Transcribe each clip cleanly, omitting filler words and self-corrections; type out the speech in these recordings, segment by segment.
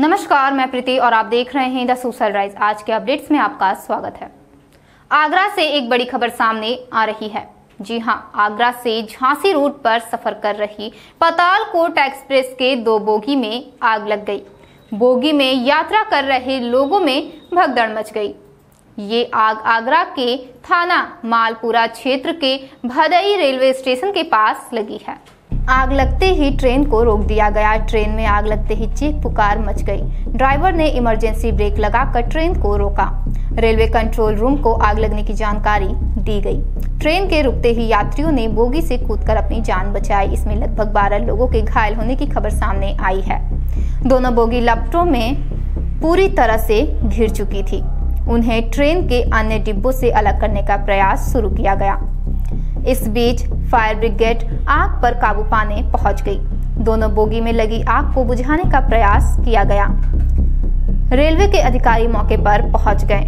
नमस्कार, मैं प्रीति और आप देख रहे हैं द सनराइज। आज के अपडेट्स में आपका स्वागत है। आगरा से एक बड़ी खबर सामने आ रही है। जी हां, आगरा से झांसी रूट पर सफर कर रही पातालकोट एक्सप्रेस के 2 बोगी में आग लग गई। बोगी में यात्रा कर रहे लोगों में भगदड़ मच गई। ये आग आगरा के थाना मालपुरा क्षेत्र के भदई रेलवे स्टेशन के पास लगी है। आग लगते ही ट्रेन को रोक दिया गया। ट्रेन में आग लगते ही चीख पुकार मच गई। ड्राइवर ने इमरजेंसी ब्रेक लगाकर ट्रेन को रोका। रेलवे कंट्रोल रूम को आग लगने की जानकारी दी गई। ट्रेन के रुकते ही यात्रियों ने बोगी से कूदकर अपनी जान बचाई। इसमें लगभग 12 लोगों के घायल होने की खबर सामने आई है। दोनों बोगी लपटों में पूरी तरह से घिर चुकी थी। उन्हें ट्रेन के अन्य डिब्बों से अलग करने का प्रयास शुरू किया गया। इस बीच फायर ब्रिगेड आग पर काबू पाने पहुंच गई। दोनों बोगी में लगी आग को बुझाने का प्रयास किया गया। रेलवे के अधिकारी मौके पर पहुंच गए।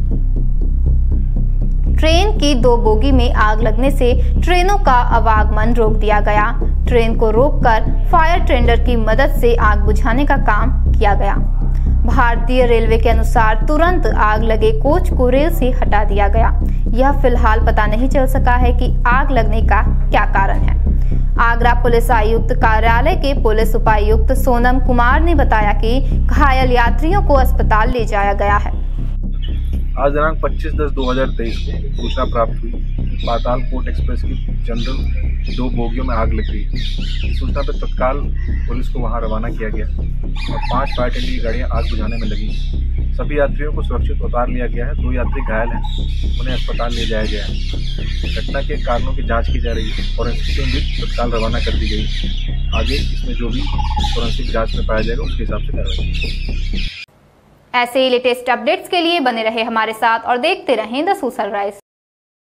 ट्रेन की 2 बोगी में आग लगने से ट्रेनों का आवागमन रोक दिया गया। ट्रेन को रोककर फायर टेंडर की मदद से आग बुझाने का काम किया गया। भारतीय रेलवे के अनुसार तुरंत आग लगे कोच को रेल से हटा दिया गया। यह फिलहाल पता नहीं चल सका है कि आग लगने का क्या कारण है। आगरा पुलिस आयुक्त कार्यालय के पुलिस उपायुक्त सोनम कुमार ने बताया कि घायल यात्रियों को अस्पताल ले जाया गया है। आज दिनांक 25/10/2023 को सूचना प्राप्त हुई। पातालकोट एक्सप्रेस की जनरल 2 बोगियों में आग लग गई। इस सूचना पर तत्काल पुलिस को वहां रवाना किया गया और 5 फायर टेंडर की गाड़ियां आग बुझाने में लगी। सभी यात्रियों को सुरक्षित उतार लिया गया है। 2 यात्री घायल हैं, उन्हें अस्पताल ले जाया गया है। घटना के कारणों की जांच की जा रही है। फॉरेंसिक टीम भी तत्काल रवाना कर दी गई। आगे इसमें जो भी फॉरेंसिक जांच में पाया जाएगा उसके हिसाब से कार्रवाई। ऐसे ही लेटेस्ट अपडेट्स के लिए बने रहे हमारे साथ और देखते रहें द सनराइज।